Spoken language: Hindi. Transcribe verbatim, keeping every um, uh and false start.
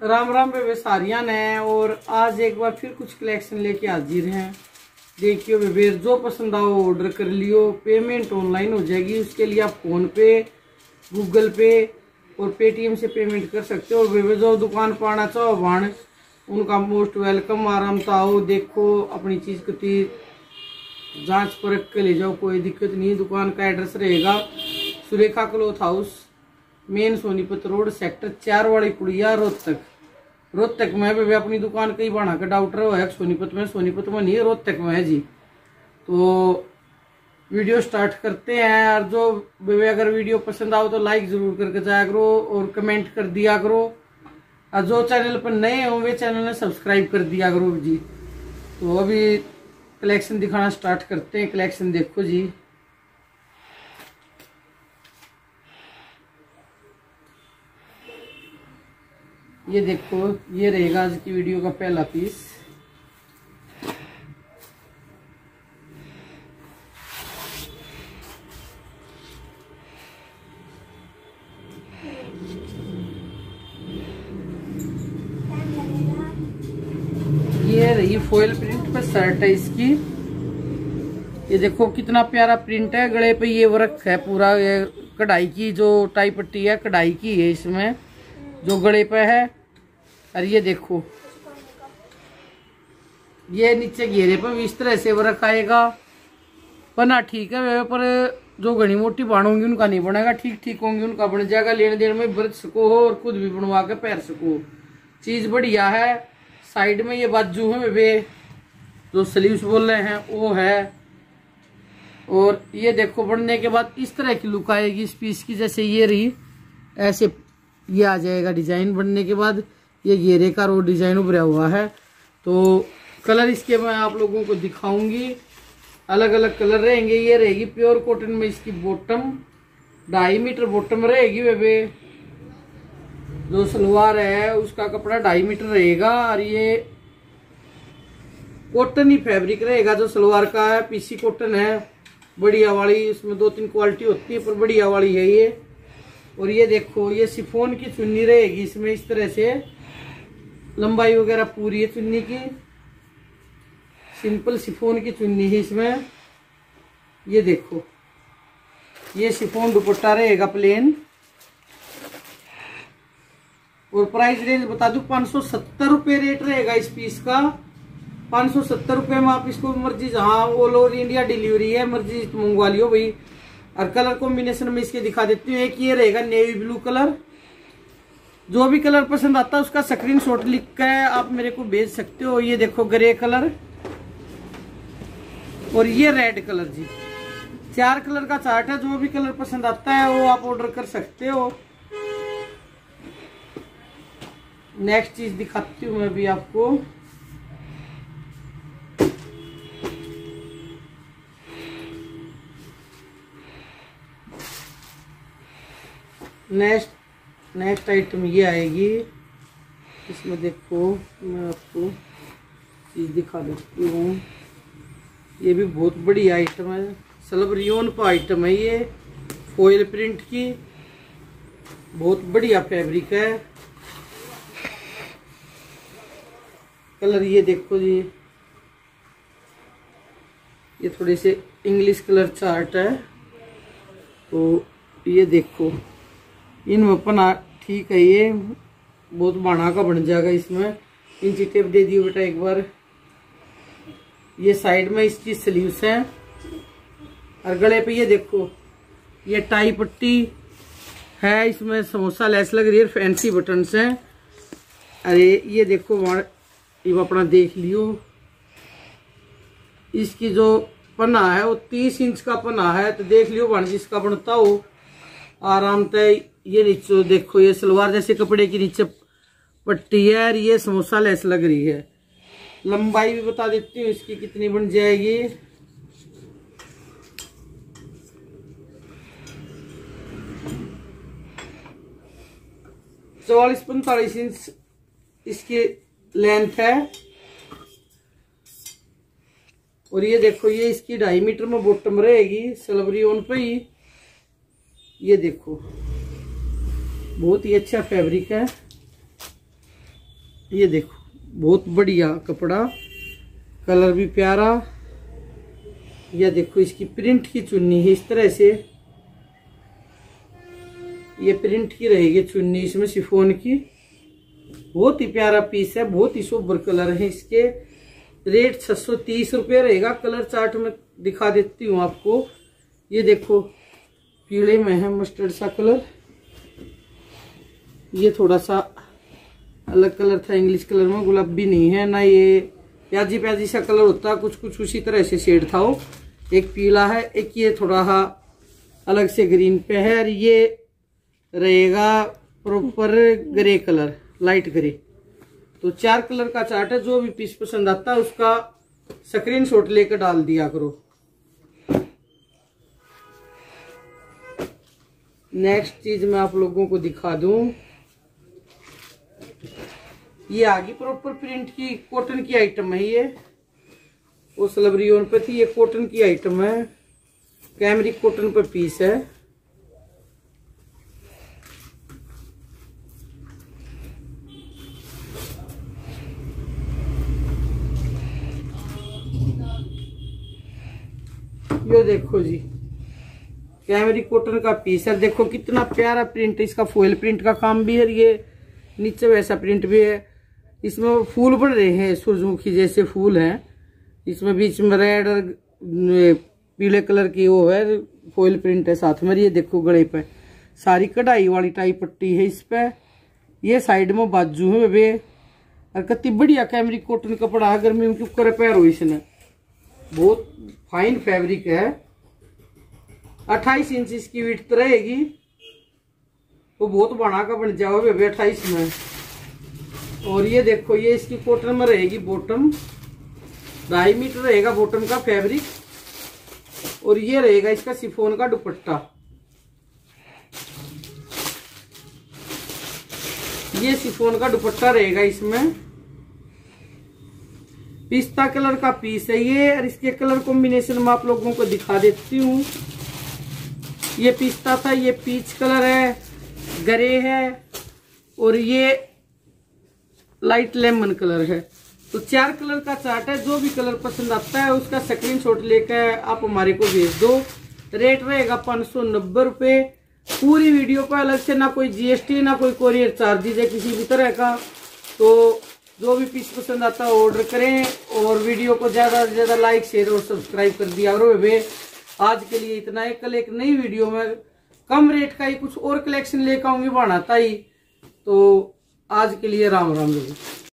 राम राम बेबे सारियां ने। और आज एक बार फिर कुछ कलेक्शन लेके हाजिर हैं। देखियो बेबे, जो पसंद आओ ऑर्डर कर लियो। पेमेंट ऑनलाइन हो जाएगी, उसके लिए आप फोन पे, गूगल पे और पेटीएम से पेमेंट कर सकते हो। और बेबे जो दुकान पर आना चाहो वाण उनका मोस्ट वेलकम। आराम से आओ, देखो अपनी चीज की जांच परख के ले जाओ, कोई दिक्कत नहीं। दुकान का एड्रेस रहेगा Surekha cloth house, main Sonipat road, sector चार वाली पुड़िया, रोहतक। रोहतक में बेबे अपनी दुकान कई बना का डॉक्टर है सोनीपत में, सोनीपत में नहीं है, रोहतक में है जी। तो वीडियो स्टार्ट करते हैं। और जो बेबे अगर वीडियो पसंद आओ तो लाइक जरूर करके जाया करो और कमेंट कर दिया करो। और जो चैनल पर नए हो वे चैनल ने सब्सक्राइब कर दिया करो जी। तो अभी कलेक्शन दिखाना स्टार्ट करते हैं। कलेक्शन देखो जी, ये देखो, ये रहेगा आज की वीडियो का पहला पीस। ये रही फॉइल प्रिंट पे शर्ट है इसकी। ये देखो कितना प्यारा प्रिंट है, गले पे ये वर्क है पूरा, ये कढ़ाई की जो टाई पट्टी है कढ़ाई की है इसमें जो गले पे है। और ये देखो, ये नीचे घेरे पर इस तरह से वर्क आएगा। बना ठीक है, पर जो घनी मोटी बाण होंगी उनका नहीं बनेगा, ठीक ठीक होंगी उनका बन जाएगा। लेने देने में बरत सको हो और खुद भी बनवा के पहन सको, चीज बढ़िया है। साइड में ये बाजू है वे जो स्लीव्स बोल रहे हैं वो है। और ये देखो बनने के बाद इस तरह की लुक आएगी इस पीस की। जैसे ये रही ऐसे ये आ जाएगा डिजाइन। बनने के बाद ये घेरे का रो डिजाइन उभरा हुआ है। तो कलर इसके मैं आप लोगों को दिखाऊंगी, अलग अलग कलर रहेंगे। ये रहेगी प्योर कॉटन में इसकी बॉटम, ढाई मीटर बॉटम रहेगी बेबे। जो सलवार है उसका कपड़ा ढाई मीटर रहेगा। और ये कॉटन ही फैब्रिक रहेगा जो सलवार का है, पीसी कॉटन है बढ़िया वाली। इसमें दो तीन क्वालिटी होती है पर बढ़िया वाली है ये। और ये देखो, ये शिफॉन की चुन्नी रहेगी इसमें इस तरह से, लंबाई वगैरह पूरी है चुन्नी की, सिंपल शिफॉन की चुन्नी है इसमें। ये देखो, ये शिफॉन दुपट्टा रहेगा प्लेन। और प्राइस रेंज बता दूं, पाँच सौ सत्तर रुपये रेट रहेगा इस पीस का। पाँच सौ सत्तर रुपये में आप इसको मर्जी जहां ऑल ओवर इंडिया डिलीवरी है, मर्जी मंगवा लियो भाई। और कलर कॉम्बिनेशन में इसके दिखा देती हूँ। एक ये रहेगा नेवी ब्लू कलर। जो भी कलर पसंद आता है उसका स्क्रीनशॉट लिख कर आप मेरे को भेज सकते हो। ये देखो ग्रे कलर और ये रेड कलर जी। चार कलर का चार्ट है, जो भी कलर पसंद आता है वो आप ऑर्डर कर सकते हो। नेक्स्ट चीज दिखाती हूँ मैं अभी आपको। नेक्स्ट नेक्स्ट आइटम ये आएगी। इसमें देखो मैं आपको चीज दिखा देती हूँ। ये भी बहुत बड़ी आइटम है, सलब रियोन पर आइटम है ये, फॉइल प्रिंट की, बहुत बढ़िया फैब्रिक है। कलर ये देखो जी, ये थोड़े से इंग्लिश कलर चार्ट है। तो ये देखो इनमें अपना ठीक है, ये बहुत बाणा का बन जाएगा। इसमें इंची टेप दे दियो बेटा एक बार। ये साइड में इसकी स्लीव्स है। और गले पे ये देखो, ये टाई पट्टी है, इसमें समोसा लेस लग रही है, फैंसी बटन्स हैं। अरे ये देखो वहाँ ये अपना देख लियो, इसकी जो पन्ना है वो तीस इंच का पन्ना है। तो देख लियो वहाँ जिसका बनता हो आराम से। ये नीचे देखो, ये सलवार जैसे कपड़े की नीचे पट्टी है और ये समोसा लेस लग रही है। लंबाई भी बता देती हूँ इसकी कितनी बन जाएगी। चौवालीस पैंतालीस इंच इसकी लेंथ है। और ये देखो, ये इसकी ढाई मीटर में बॉटम रहेगी, सलवरी ओन पे ही। ये देखो बहुत ही अच्छा फैब्रिक है। ये देखो बहुत बढ़िया कपड़ा, कलर भी प्यारा। यह देखो इसकी प्रिंट की चुन्नी है इस तरह से, ये प्रिंट की रहेगी चुन्नी इसमें शिफॉन की। बहुत ही प्यारा पीस है, बहुत ही सोबर कलर है। इसके रेट छह सौ तीस रुपये रहेगा। कलर चार्ट में दिखा देती हूँ आपको। ये देखो पीले में है मस्टर्ड सा कलर, ये थोड़ा सा अलग कलर था इंग्लिश कलर में, गुलाबी नहीं है ना, ये प्याजी प्याजी सा कलर होता है, कुछ कुछ उसी तरह से शेड था वो। एक पीला है, एक ये थोड़ा सा अलग से ग्रीन पे है, और ये रहेगा proper grey colour, light grey. तो चार कलर का चार्ट है। जो भी पीस पसंद आता है उसका स्क्रीनशॉट लेकर डाल दिया करो। नेक्स्ट चीज मैं आप लोगों को दिखा दूं, ये आगे प्रॉपर प्रिंट की कॉटन की आइटम है। ये वो सलबरियोन पे थी, ये कॉटन की आइटम है, कैमरिक कॉटन पे पीस है। ये देखो जी कैमरिक कॉटन का पीस है। देखो कितना प्यारा प्रिंट है इसका, फॉइल प्रिंट का काम भी है। ये नीचे वैसा प्रिंट भी है। इसमें फूल बन रहे हैं सूरजमुखी जैसे फूल हैं। इसमें बीच में रेड और पीले कलर की वो है फॉइल प्रिंट है साथ में। ये देखो गले पे सारी कढ़ाई वाली टाइप पट्टी है इस पे। ये साइड में बाजू है वे, और कितनी बढ़िया कैमरिक कॉटन कपड़ा, गर्मी में क्यों करे पैर हो इसने। बहुत फाइन फैब्रिक है। अट्ठाईस इंच इसकी विड्थ रहेगी, तो बहुत बड़ा का बन जाओ बेबे अट्ठाईस में। और ये देखो ये इसकी कॉटन में रहेगी बॉटम, ढाई मीटर रहेगा बॉटम का फैब्रिक। और ये रहेगा इसका शिफॉन का दुपट्टा। ये शिफॉन का दुपट्टा रहेगा इसमें। पिस्ता कलर का पीस है ये, और इसके कलर कॉम्बिनेशन में आप लोगों को दिखा देती हूँ। ये पिस्ता था, ये पीच कलर है, ग्रे है, और ये लाइट लेमन कलर है। तो चार कलर का चार्ट है। जो भी कलर पसंद आता है उसका स्क्रीनशॉट लेकर आप हमारे को भेज दो। रेट रहेगा पाँच सौ नब्बे रुपये। पूरी वीडियो को अलग से ना कोई जीएसटी ना कोई कोरियर चार्जेज है किसी भी तरह का। तो जो भी पीस पसंद आता है ऑर्डर करें, और वीडियो को ज़्यादा से ज़्यादा लाइक शेयर और सब्सक्राइब कर दिया करो वे। आज के लिए इतना है। कल एक नई वीडियो में कम रेट का ही कुछ और कलेक्शन लेकर आऊंगी बनाता ही। तो आज के लिए राम राम लोगों।